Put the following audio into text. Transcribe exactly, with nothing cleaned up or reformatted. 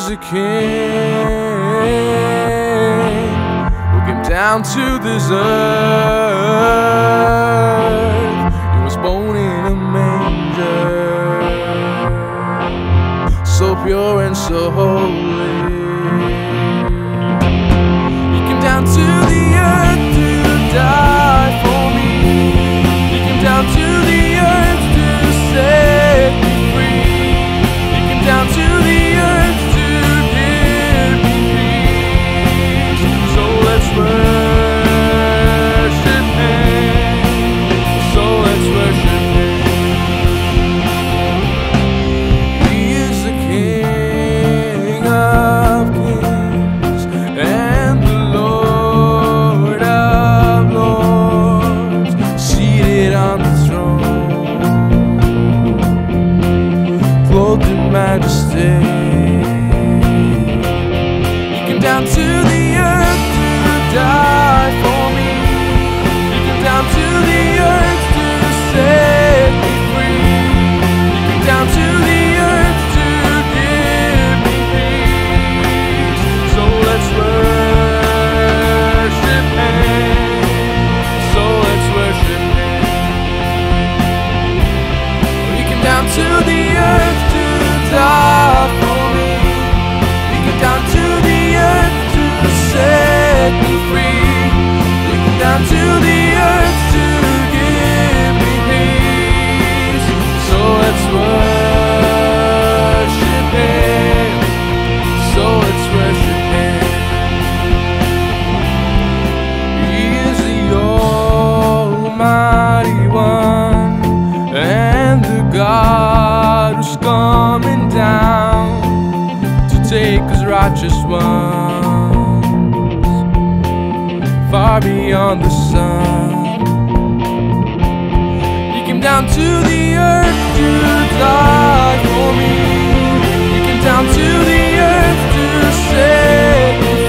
is a king who came down to this earth. He was born in a manger, so pure and so holy. He came down to the earth to die for me. He came down to the earth to set me free. He came down to the earth to give me peace. So let's worship Him. So let's worship Him. He is the King of kings and the Lord of lords, seated on the throne, clothed in majesty. He came down to the earth to die for me. He came down to the earth to set me free. He came down to the earth to give me peace. So let's worship Him. So let's worship Him. He came down to the earth to die for me. He came down to the earth to set me free. He came down to the earth to give me peace. So let's worship Him. So let's worship Him. He is the Almighty One and the God who's coming down to take His righteous ones far beyond the sun. He came down to the earth to die for me. He came down to the earth to set me